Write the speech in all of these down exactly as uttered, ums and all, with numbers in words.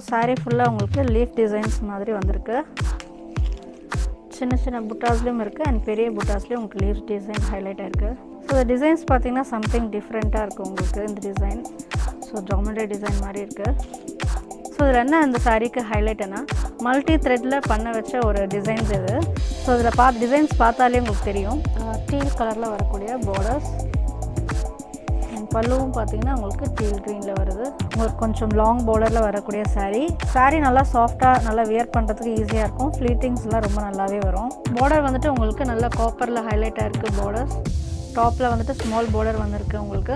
saree ஃபுல்லா உங்களுக்கு leaf designs மாதிரி வந்திருக்கு. சின்ன சின்ன புட்டாஸ்லயும் இருக்கு and பெரிய புட்டாஸ்லயும் உங்களுக்கு லீஃப் டிசைன் ஹைலைட் ஆயிருக்கு. So the designs பாத்தீங்கன்னா something different ஆ இருக்கு உங்களுக்கு இந்த டிசைன். So geometry design மாதிரி இருக்கு. So இதுல என்ன இந்த சாரிக்கு ஹைலைட் என்ன மல்டி த்ரெட்ல பண்ண வச்ச ஒரு டிசைன்ஸ் இது. So இதுல பா டிசைன்ஸ் பார்த்தாலே உங்களுக்கு தெரியும். டீல் கலர்ல வரக்கூடிய borders and பல்லுவும் பாத்தீங்கன்னா உங்களுக்கு டீல் கிரீன்ல வருது. உங்களுக்கு கொஞ்சம் லாங் borderல வரக்கூடிய saree. saree நல்லா சாஃப்ட்டா நல்லா வியர் பண்றதுக்கு ஈஸியா இருக்கும். ஃப்ளீட்டிங்ஸ்லாம் ரொம்ப நல்லாவே வரும். border வந்துட்டு உங்களுக்கு நல்ல காப்பர்ல ஹைலைட் ஆயிருக்கு borders. டாப்ல வந்துட்டு ஸ்மால் border வந்திருக்கு உங்களுக்கு.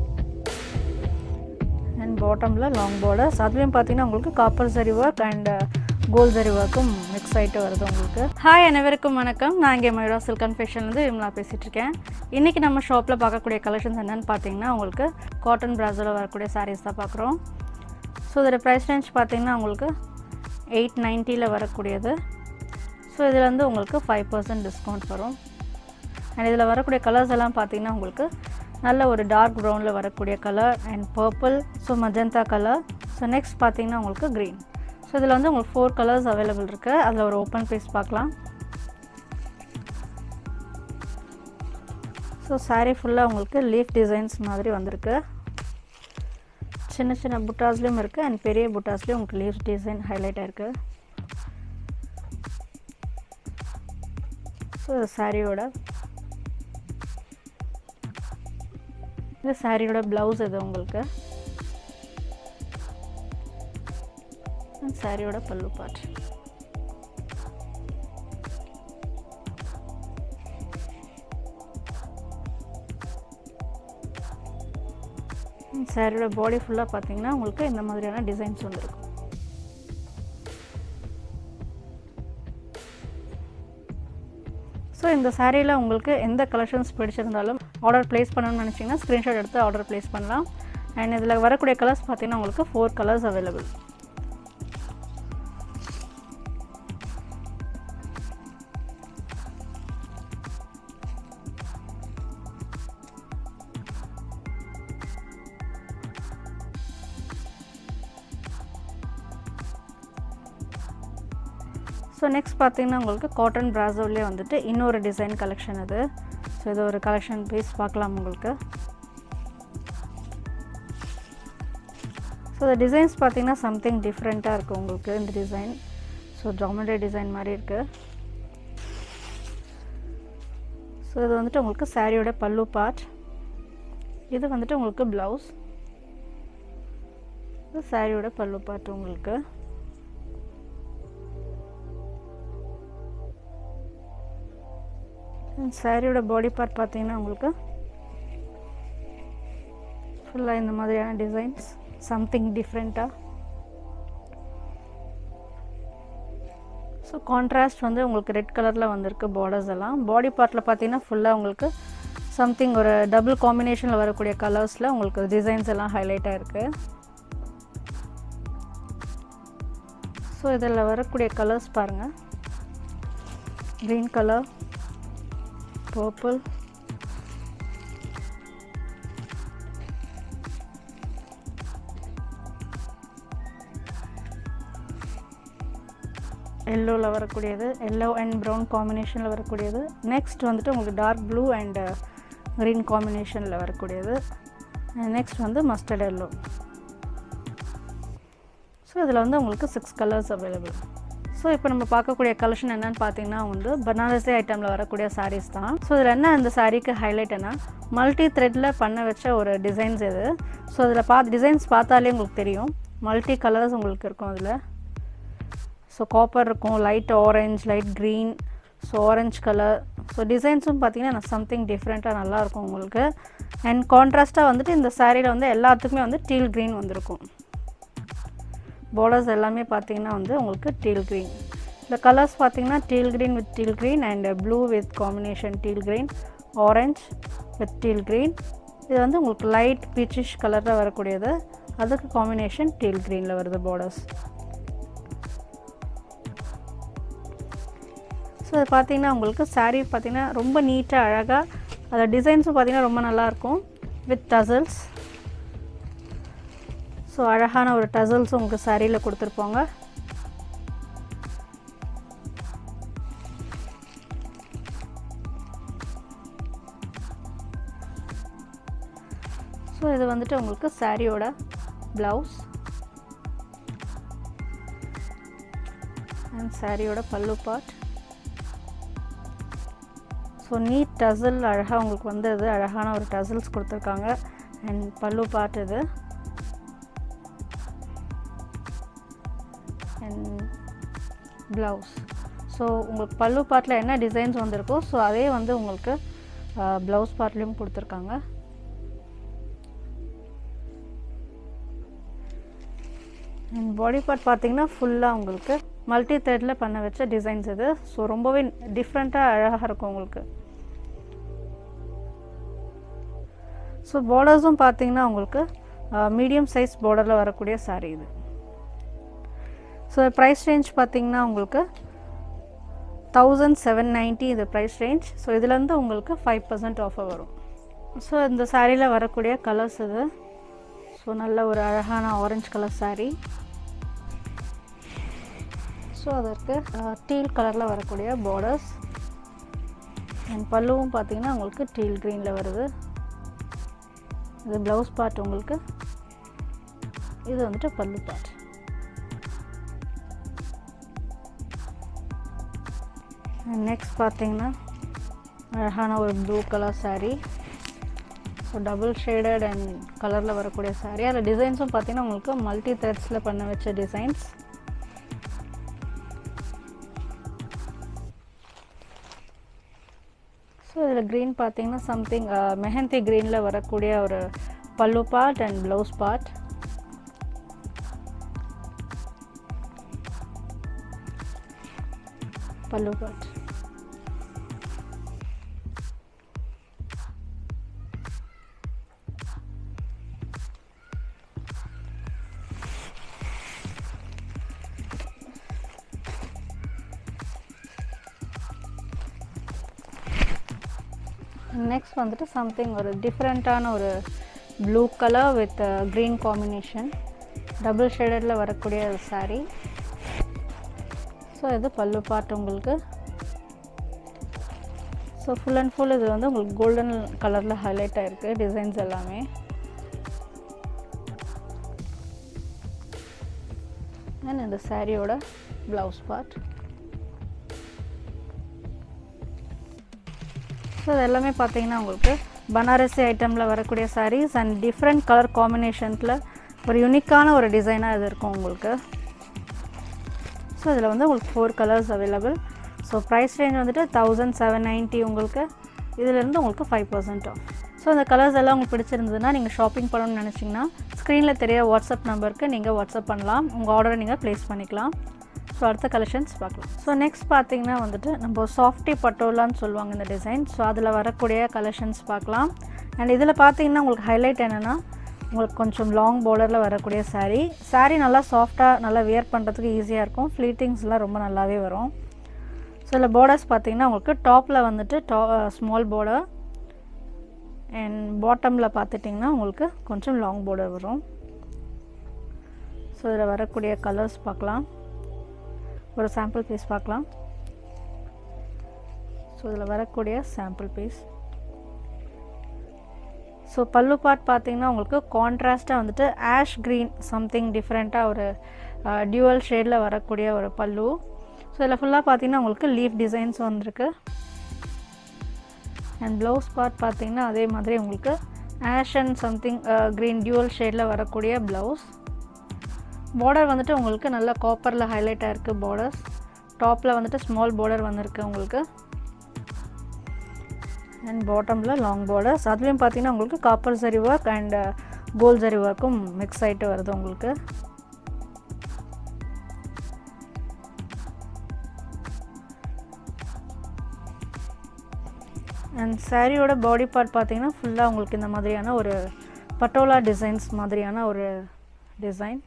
and bottomல long borders. அதுலயும் பாத்தீங்கன்னா உங்களுக்கு copper zari work and gold zari workம் mix ஆயிட்டு வருது உங்களுக்கு. ஹாய் அனைவருக்கும் வணக்கம். நான் இங்க மயூரா சில்க் கன்ஃபெஷன்ல இருந்து விமலா பேசிட்டு இருக்கேன். இன்னைக்கு நம்ம ஷாப்ல பார்க்கக்கூடிய கலெக்ஷன்ஸ் என்னன்னு பாத்தீங்கன்னா உங்களுக்கு காட்டன் பிராசோல வரக்கூடிய sarees தான் பார்க்கறோம். சோ இதோட பிரைஸ் ரேஞ்ச் பாத்தீங்கன்னா உங்களுக்கு eight ninety ல வரக்கூடியது. சோ இதுல வந்து உங்களுக்கு five percent டிஸ்கவுண்ட் வரும். and இதுல வரக்கூடிய கலர்ஸ் எல்லாம் பாத்தீங்கன்னா உங்களுக்கு நல்ல ஒரு டார்க் ப்ரவுன்ல வரக்கூடிய colour and purple so magenta colour. so next பாத்தீங்கன்னா உங்களுக்கு green. so இதுல வந்து உங்களுக்கு four கலர்ஸ் அவேilable இருக்கு. அதுல ஒரு ஓபன் பீஸ் பார்க்கலாம். so saree ஃபுல்லா உங்களுக்கு லீஃப் டிசைன்ஸ் மாதிரி வந்திருக்கு. சின்ன சின்ன புட்டாஸ்லயும் இருக்கு and பெரிய புட்டாஸ்லயும் உங்களுக்கு லீஃப் டிசைன் ஹைலைட் ஆயிருக்கு. so சாரியோட இந்த சாரியோட blouse இது உங்களுக்கு. இந்த சாரியோட பல்லு part. இந்த சாரியோட பாடி ஃபுல்லா பாத்தீங்கன்னா உங்களுக்கு இந்த மாதிரியான டிசைன்ஸ் வந்திருக்கு. So இந்த சாரியில உங்களுக்கு எந்த கலெக்ஷன்ஸ் பிடிச்சிருந்தாலும் ஆர்டர் பிளேஸ் பண்ணனும்னு நினைச்சீங்கன்னா ஸ்கிரீன்ஷாட் எடுத்து ஆர்டர் பிளேஸ் பண்ணலாம். and இதுல வரக்கூடிய கலர்ஸ் பாத்தீங்கன்னா உங்களுக்கு four colours available. so next பாத்தீங்கன்னா உங்களுக்கு காட்டன் பிராசோலயே வந்துட்டு இன்னொரு டிசைன் கலெக்ஷன் அது. so இது ஒரு கலெக்ஷன் பீஸ் பார்க்கலாம் உங்களுக்கு. so the designs பாத்தீங்கன்னா something different ஆ இருக்கு உங்களுக்கு இந்த டிசைன். so geometry design மாதிரி இருக்கு. so இது வந்துட்டு உங்களுக்கு சாரியோட பல்லு part. இது வந்துட்டு உங்களுக்கு blouse. இது சாரியோட பல்லு part உங்களுக்கு. சாரியோட பாடி பார்ட் பாத்தீங்கன்னா உங்களுக்கு ஃபுல்லா இந்த மாதிரியான டிசைன்ஸ் something different-ஆ. சோ கான்ட்ராஸ்ட் வந்து உங்களுக்கு ரெட் கலர்ல வந்திருக்கு borders எல்லாம். பாடி பார்ட்ல பாத்தீங்கன்னா ஃபுல்லா உங்களுக்கு something ஒரு டபுள் காம்பினேஷன்ல வரக்கூடிய கலர்ஸ்ல உங்களுக்கு டிசைன்ஸ் எல்லாம் ஹைலைட் ஆயிருக்கு. சோ இதெல்லாம் வரக்கூடிய கலர்ஸ் பாருங்க. green color, purple, yellow ல வரக்கூடியது, yellow and brown combination ல வரக்கூடியது. next வந்துட்டு உங்களுக்கு dark blue and green combination ல வரக்கூடியது. and next வந்து mustard yellow. so இதுல வந்து உங்களுக்கு six colors available. சோ இப்போ நம்ம பார்க்கக்கூடிய கலெக்ஷன் என்னன்னு பாத்தீங்கன்னா வந்து பனாரசி ஐட்டம்ல வரக்கூடிய sarees தான். சோ இதுல என்ன இந்த சாரிக்கு ஹைலைட் என்ன மல்டி த்ரெட்ல பண்ண வச்ச ஒரு டிசைன்ஸ் இது. சோ இதுல பா டிசைன்ஸ் பார்த்தாலே உங்களுக்கு தெரியும். மல்டி கலர்ஸ் உங்களுக்கு இருக்கும் அதுல. சோ காப்பர் இருக்கும், light orange, light green, so orange colour. So டிசைன்ஸும் பாத்தீங்கன்னா something different-ஆ நல்லா இருக்கும் உங்களுக்கு. and கான்ட்ராஸ்டா வந்துட்டு இந்த சாரியில வந்து எல்லாத்துக்குமே வந்து டீல் கிரீன் வந்திருக்கும். borders எல்லாமே பாத்தீங்கன்னா வந்து உங்களுக்கு டீல் green. the colors பாத்தீங்கன்னா teal green with teal green and blue with combination teal green, orange with teal green. இது வந்து உங்களுக்கு light peachish கலர்ல வரக்கூடியது. அதுக்கு combination teal greenல வருது borders. சோ இது பாத்தீங்கன்னா உங்களுக்கு saree பாத்தீங்கன்னா ரொம்ப நீட்டா அழகா அந்த டிசைன்ஸும் பாத்தீங்கன்னா ரொம்ப நல்லா இருக்கும் with tassels. So ஸோ அழகான ஒரு டசல்ஸ் உங்களுக்கு சாரியில் கொடுத்துருப்பாங்க. ஸோ இது வந்துட்டு உங்களுக்கு சாரியோட ப்ளவுஸ் அண்ட் சாரியோட பல்லு பார்ட். ஸோ நீட் டசல் அழகாக உங்களுக்கு வந்து இது அழகான ஒரு டசல்ஸ் கொடுத்துருக்காங்க. அண்ட் பல்லு பார்ட் இது அண்ட் ப்ளவுஸ். ஸோ உங்களுக்கு பல்லு பார்ட்டில் என்ன டிசைன்ஸ் வந்திருக்கோ ஸோ அதே வந்து உங்களுக்கு ப்ளவுஸ் பார்ட்லேயும் கொடுத்துருக்காங்க. அண்ட் பாடி பார்ட் பார்த்தீங்கன்னா ஃபுல்லாக உங்களுக்கு மல்டி த்ரெட்டில் பண்ண வச்ச டிசைன்ஸ் இது. ஸோ ரொம்பவே டிஃப்ரெண்ட்டாக அழகாக இருக்கும் உங்களுக்கு. ஸோ பார்டர்ஸும் பார்த்தீங்கன்னா உங்களுக்கு மீடியம் சைஸ் பார்டரில் வரக்கூடிய சாரீ இது. ஸோ ப்ரைஸ் ரேஞ்ச் பார்த்தீங்கன்னா உங்களுக்கு தௌசண்ட் செவன் நைன்ட்டி இது ப்ரைஸ் ரேஞ்ச். ஸோ இதுலேருந்து உங்களுக்கு ஃபைவ் பர்சன்ட் ஆஃபர் வரும். ஸோ இந்த சாரியில் வரக்கூடிய கலர்ஸ் இது. ஸோ நல்ல ஒரு அழகான ஆரஞ்சு கலர் சாரீ. ஸோ அதற்கு டீல் கலரில் வரக்கூடிய பார்டர்ஸ் அண்ட் பல்லுவும் பார்த்தீங்கன்னா உங்களுக்கு டீல் க்ரீனில் வருது. இது ப்ளவுஸ் பார்ட் உங்களுக்கு, இது வந்துட்டு பல்லு பார்ட். நெக்ஸ்ட் பார்த்தீங்கன்னா அழகான ஒரு blue colour saree. So double shaded and கலரில் வரக்கூடிய சாரீ. அதில் டிசைன்ஸும் பார்த்தீங்கன்னா உங்களுக்கு மல்டி த்ரெட்ஸில் பண்ண வச்ச டிசைன்ஸ். ஸோ இதில் க்ரீன் பார்த்தீங்கன்னா சம்திங் மெஹந்தி க்ரீனில் வரக்கூடிய ஒரு pallu part and blouse part. Pallu part. Next வந்துட்டு சம்திங் ஒரு டிஃப்ரெண்ட்டான ஒரு blue colour with green combination double ஷேடடில் வரக்கூடிய ஒரு சாரீ. ஸோ இது பல்லு பார்ட் உங்களுக்கு. ஸோ ஃபுல் அண்ட் ஃபுல் இது வந்து உங்களுக்கு கோல்டன் கலரில் ஹைலைட் ஆகிருக்கு டிசைன்ஸ் எல்லாமே. அண்ட் இந்த சாரியோட ப்ளவுஸ் பார்ட். ஸோ இது எல்லாமே பார்த்தீங்கன்னா உங்களுக்கு பனாரசி ஐட்டமில் வரக்கூடிய சாரீஸ் அண்ட் டிஃப்ரெண்ட் கலர் காம்பினேஷன்ஸில் ஒரு யூனிக்கான ஒரு டிசைனாக இது இருக்கும் உங்களுக்கு. ஸோ இதில் வந்து உங்களுக்கு four colours available. So price range வந்துட்டு தௌசண்ட் செவன் நைன்ட்டி உங்களுக்கு. இதிலேருந்து உங்களுக்கு ஃபைவ் பர்சன்ட் ஆஃப். ஸோ இந்த கலர்ஸ் எல்லாம் உங்களுக்கு பிடிச்சிருந்ததுன்னா நீங்கள் ஷாப்பிங் பண்ணணும்னு நினச்சிங்கன்னா ஸ்க்ரீனில் தெரிய வாட்ஸ்அப் நம்பருக்கு நீங்கள் வாட்ஸ்அப் பண்ணலாம். உங்கள் ஆர்டரை நீங்கள் ப்ளேஸ் பண்ணிக்கலாம். ஸோ அடுத்த கலெக்ஷன்ஸ் பார்க்கலாம். ஸோ நெக்ஸ்ட் பார்த்தீங்கன்னா வந்துட்டு நம்ம சாஃப்டி பட்டோலான்னு சொல்லுவாங்க இந்த டிசைன். ஸோ அதில் வரக்கூடிய கலெக்ஷன்ஸ் பார்க்கலாம். அண்ட் இதில் பார்த்தீங்கன்னா உங்களுக்கு ஹைலைட் என்னென்னா உங்களுக்கு கொஞ்சம் லாங் பார்டரில் வரக்கூடிய சாரீ. சாரீ நல்லா சாஃப்டாக நல்லா வியர் பண்ணுறதுக்கு ஈஸியாக இருக்கும். ஃப்ளீட்டிங்ஸ்லாம் ரொம்ப நல்லாவே வரும். ஸோ இதில் பார்டர்ஸ் பார்த்தீங்கன்னா உங்களுக்கு டாப்பில் வந்துட்டு டா ஸ்மால் பார்டர் அண்ட் பாட்டமில் பார்த்துட்டிங்கன்னா உங்களுக்கு கொஞ்சம் லாங் பார்டர் வரும். ஸோ இதில் வரக்கூடிய கலர்ஸ் பார்க்கலாம். ஒரு சாம்பிள் பீஸ் பார்க்கலாம். ஸோ இதில் வரக்கூடிய sample piece. So pallu part பார்த்தீங்கன்னா உங்களுக்கு கான்ட்ராஸ்ட்டாக வந்துட்டு ஆஷ் க்ரீன் சம்திங் டிஃப்ரெண்ட்டாக ஒரு டியூவல் ஷேடில் வரக்கூடிய ஒரு பல்லு. ஸோ இதில் ஃபுல்லாக பார்த்தீங்கன்னா உங்களுக்கு லீஃப் டிசைன்ஸ் வந்திருக்கு. அண்ட் ப்ளவுஸ் பார்ட் பார்த்தீங்கன்னா அதே மாதிரி உங்களுக்கு ash and something green dual ஷேடில் வரக்கூடிய ப்ளவுஸ். பார்டர் வந்துட்டு உங்களுக்கு நல்லா காப்பரில் ஹைலைட்டாக இருக்குது பார்டர்ஸ். டாப்பில் வந்துட்டு ஸ்மால் பார்டர் வந்திருக்கு உங்களுக்கு. அண்ட் பாட்டமில் லாங் பார்டர்ஸ். அதுலேயும் பார்த்தீங்கன்னா உங்களுக்கு காப்பர் சரி ஒர்க் அண்ட் கோல்ட் சரி ஒர்க்கும் மிக்ஸ் ஆகிட்டு வருது உங்களுக்கு. அண்ட் சாரியோட பாடி பார்ட் பார்த்தீங்கன்னா ஃபுல்லாக உங்களுக்கு இந்த மாதிரியான ஒரு பட்டோலா டிசைன்ஸ் மாதிரியான ஒரு டிசைன்.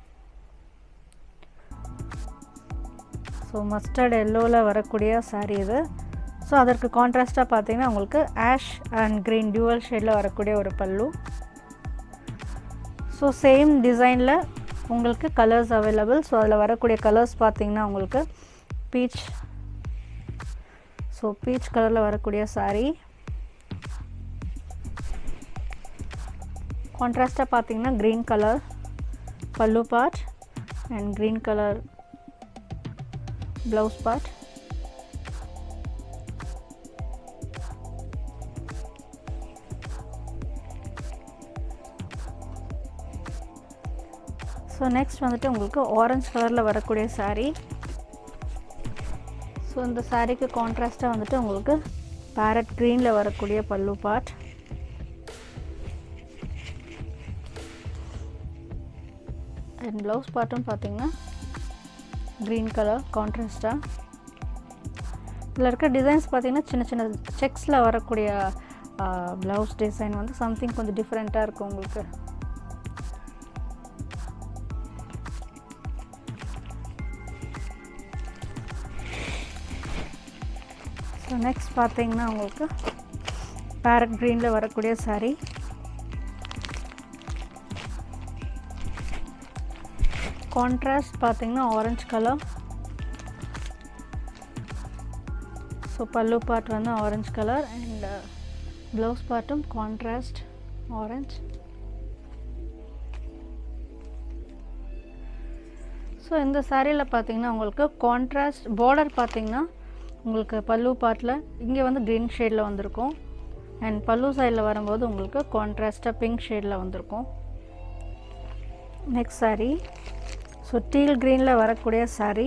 ஸோ மஸ்டர்ட் எல்லோவில் வரக்கூடிய சாரீ இது. ஸோ அதற்கு கான்ட்ராஸ்ட்டாக பார்த்தீங்கன்னா உங்களுக்கு ஆஷ் அண்ட் க்ரீன் டியூவல் ஷேடில் வரக்கூடிய ஒரு பல்லு. ஸோ சேம் டிசைனில் உங்களுக்கு கலர்ஸ் அவைலபிள். ஸோ அதில் வரக்கூடிய கலர்ஸ் பார்த்தீங்கன்னா உங்களுக்கு பீச், ஸோ பீச் கலரில் வரக்கூடிய saree. கான்ட்ராஸ்ட்டாக பார்த்தீங்கன்னா green colour pallu part and green colour blouse part. So next வந்துட்டு உங்களுக்கு ஆரஞ்சு கலரில் வரக்கூடிய saree. ஸோ இந்த சாரீக்கு கான்ட்ராஸ்ட்டாக வந்துட்டு உங்களுக்கு பேரட் க்ரீனில் வரக்கூடிய பல்லு பார்ட். அண்ட் ப்ளவுஸ் பார்ட்டும் பார்த்தீங்கன்னா க்ரீன் கலர் கான்ட்ராஸ்ட்டாக. இதில் இருக்க டிசைன்ஸ் பார்த்தீங்கன்னா சின்ன சின்ன செக்ஸில் வரக்கூடிய ப்ளவுஸ் டிசைன் வந்து சம்திங் கொஞ்சம் டிஃப்ரெண்ட்டாக இருக்கும் உங்களுக்கு. ஸோ நெக்ஸ்ட் பார்த்தீங்கன்னா உங்களுக்கு பேரட் க்ரீனில் வரக்கூடிய saree. கான்ட்ராஸ்ட் பார்த்தீங்கன்னா orange colour. So pallu part வந்து ஆரஞ்சு கலர் அண்ட் ப்ளவுஸ் பார்ட்டும் கான்ட்ராஸ்ட் ஆரஞ்சு. ஸோ இந்த சாரியில் பார்த்தீங்கன்னா உங்களுக்கு கான்ட்ராஸ்ட் பார்டர் பார்த்தீங்கன்னா உங்களுக்கு பல்லு பார்ட்டில் இங்கே வந்து க்ரீன் ஷேடில் வந்திருக்கும் அண்ட் பல்லு சைடில் வரும்போது உங்களுக்கு கான்ட்ராஸ்ட்டாக பிங்க் ஷேடில் வந்திருக்கும். நெக்ஸ்ட் saree, ஸோ டீல் க்ரீனில் வரக்கூடிய saree.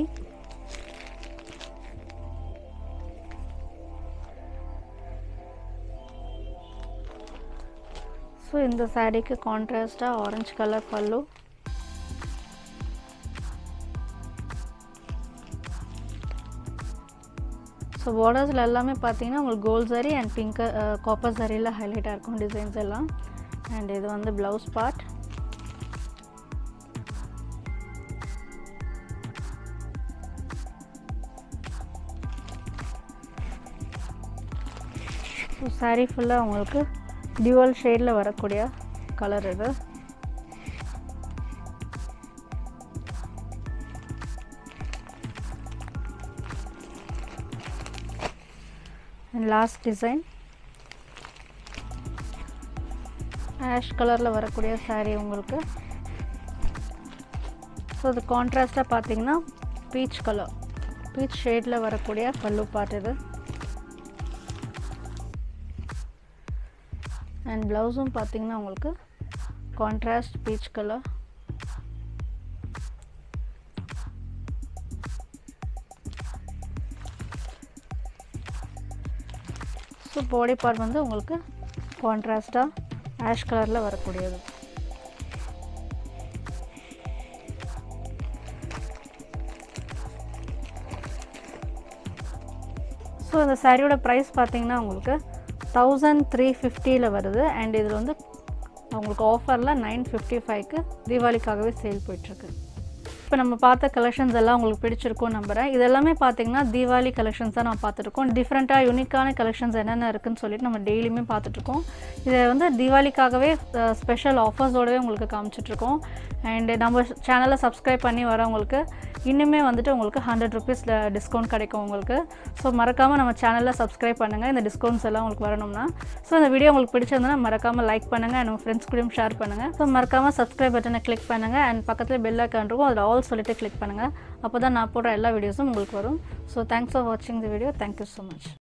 ஸோ இந்த சாரீக்கு கான்ட்ராஸ்ட்டாக ஆரஞ்சு கலர் பல்லு. ஸோ பார்டர்ஸில் எல்லாமே பார்த்தீங்கன்னா உங்களுக்கு gold saree and pink copper சாரியில் ஹைலைட்டாக இருக்கும் டிசைன்ஸ் எல்லாம். அண்ட் இது வந்து ப்ளவுஸ் பார்ட். ஸோ saree ஃபுல்லாக உங்களுக்கு டியூவல் ஷேடில் வரக்கூடிய கலர் இது. அண்ட் லாஸ்ட் டிசைன் ஆஷ் கலரில் வரக்கூடிய saree உங்களுக்கு. ஸோ இது கான்ட்ராஸ்ட்டாக பார்த்தீங்கன்னா பீச் கலர் பீச் ஷேடில் வரக்கூடிய பல்லு பார்ட் இது. அண்ட் ப்ளவுஸும் பார்த்தீங்கன்னா உங்களுக்கு contrast peach colour. So body part வந்து உங்களுக்கு கான்ட்ராஸ்ட்டாக ஆஷ் கலரில் வரக்கூடியது. ஸோ இந்த சாரியோட ப்ரைஸ் பார்த்தீங்கன்னா உங்களுக்கு தௌசண்ட் த்ரீ ஃபிஃப்டியில் வருது அண்ட் இதில் வந்து உங்களுக்கு ஆஃபரில் நைன் ஃபிஃப்டி ஃபைவ்க்கு தீபாவளிக்காகவே சேல் போயிட்டுருக்கு. இப்போ நம்ம பார்த்த கலெக்ஷன்ஸ் எல்லாம் உங்களுக்கு பிடிச்சிருக்கும் நம்புகிறேன். இதெல்லாமே பார்த்தீங்கன்னா தீபாவளி கலெக்ஷன்ஸ் தான் நம்ம பார்த்துருக்கோம். டிஃப்ரெண்ட்டாக யூனிக்கான கலெக்ஷன்ஸ் என்னென்ன இருக்குதுன்னு சொல்லிட்டு நம்ம டெய்லியுமே பார்த்துட்ருக்கோம். இதை வந்து தீபாவளிக்காகவே ஸ்பெஷல் ஆஃபர்ஸோடவே உங்களுக்கு காமிச்சிட்ருக்கோம். அண்டு நம்ம சேனலை சப்ஸ்கிரைப் பண்ணி வரவங்களுக்கு இன்னுமே வந்துட்டு உங்களுக்கு ஹண்ட்ரட் ருபீஸ் டிஸ்கவுண்ட் கிடைக்கும் உங்களுக்கு. ஸோ மறக்காமல் நம்ம சேனலில் சப்ஸ்கிரைப் பண்ணுங்கள் இந்த டிஸ்கவுண்ட்ஸ் எல்லாம் உங்களுக்கு வரணும்னா. ஸோ இந்த வீடியோ உங்களுக்கு பிடிச்சிருந்தனா மறக்காமல் லைக் பண்ணுங்கள் அண்ட் உங்கள் ஃப்ரெண்ட்ஸ் கூடயும் ஷேர் பண்ணுங்கள். ஸோ மறக்காமல் சப்ஸ்கிரைப் பட்டனை கிளிக் பண்ணுங்கள் அண்ட் பக்கத்தில் பெல் ஐக்கான் இருக்கும் அதில் ஆல் சொல்லிட்டு கிளிக் பண்ணுங்கள். அப்போ தான் நான் போடுற எல்லா வீடியோஸும் உங்களுக்கு வரும். ஸோ தேங்க்ஸ் ஃபார் வாட்சிங் the video. Thank you so much.